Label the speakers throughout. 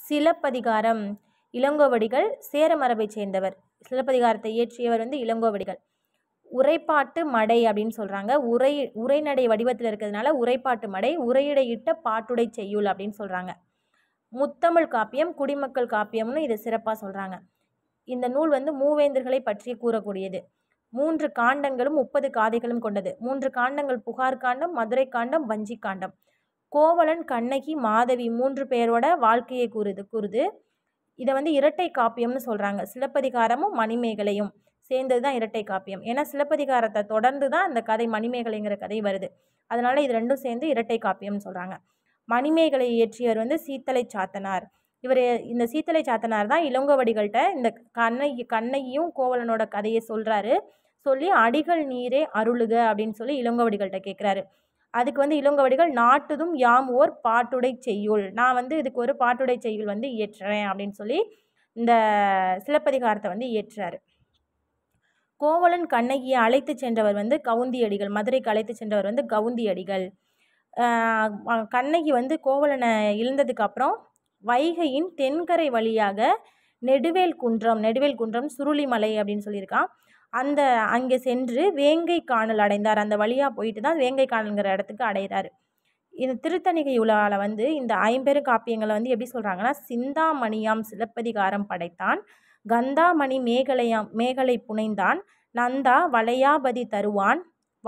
Speaker 1: சிலப்பதிகாரம் இளங்கோவடிகள் சேர மரபை சேர்ந்தவர். சிலப்பதிகாரத்தை இயற்றியவர் வந்து இளங்கோவடிகள். உரைப்பாட்டு மடை அப்படின்னு சொல்கிறாங்க. உரைநடை வடிவத்தில் இருக்கிறதுனால உரைப்பாட்டு மடை, உரையிடையிட்ட பாட்டுடை செய்யுள் அப்படின்னு சொல்கிறாங்க. முத்தமிழ் காப்பியம், குடிமக்கள் காப்பியம்னு இதை சிறப்பாக சொல்கிறாங்க. இந்த நூல் வந்து மூவேந்தர்களை பற்றி கூறக்கூடியது. 3 காண்டங்களும் 30 காதைகளும் கொண்டது. 3 காண்டங்கள் புகார் காண்டம், மதுரை காண்டம், வஞ்சி காண்டம். கோவலன், கண்ணகி, மாதவி 3 பேரோட வாழ்க்கையை கூறுது. இதை வந்து இரட்டை காப்பியம்னு சொல்கிறாங்க. சிலப்பதிகாரமும் மணிமேகலையும் சேர்ந்தது தான் இரட்டை காப்பியம். ஏன்னா சிலப்பதிகாரத்தை தொடர்ந்து தான் அந்த கதை மணிமேகலைங்கிற கதை வருது. அதனால் இது ரெண்டும் சேர்ந்து இரட்டை காப்பியம்னு சொல்கிறாங்க. மணிமேகலை இயற்றியவர் வந்து சீத்தலை சாத்தனார். இந்த சீத்தலை சாத்தனார் தான் இளங்கோவடிகள்கிட்ட இந்த கண்ணகியும் கோவலனோட கதையை சொல்கிறாரு. சொல்லி அடிகள் நீரே அருளுக அப்படின்னு சொல்லி இளங்கோவடிகள்கிட்ட கேட்குறாரு. அதுக்கு வந்து இளங்கோவடிகள் நாட்டுதும் யாம் ஓர் பாட்டுடை செய்யுள், நான் வந்து இதுக்கு ஒரு பாட்டுடை செய்யுள் வந்து இயற்றுறேன் அப்படின்னு சொல்லி இந்த சிலப்பதிகாரத்தை வந்து இயற்றுறாரு. கோவலன் கண்ணகியை அழைத்து சென்றவர் வந்து கவுந்தியடிகள். மதுரைக்கு அழைத்து சென்றவர் வந்து கவுந்தியடிகள். கண்ணகி வந்து கோவலனை இழந்ததுக்கு அப்புறம் வைகையின் தென்கரை வழியாக நெடுவேல் குன்றம் சுருளிமலை அப்படின்னு சொல்லியிருக்கான். அங்கே சென்று வேங்கை காணல் அடைந்தார். அந்த வழியாக போயிட்டு தான் வேங்கை காணல்ங்கிற இடத்துக்கு அடைகிறாரு. இந்த திருத்தணிகை உலாவில் வந்து இந்த 50 காப்பியங்களை வந்து எப்படி சொல்கிறாங்கன்னா, சிந்தாமணியாம் சிலப்பதிகாரம் படைத்தான், கந்தாமணி மேகலை புனைந்தான், நந்தா வளையாபதி தருவான்,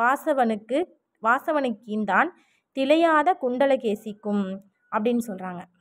Speaker 1: வாசவனுக்கு ஈந்தான், திளையாத குண்டலகேசிக்கும் அப்படின்னு சொல்கிறாங்க.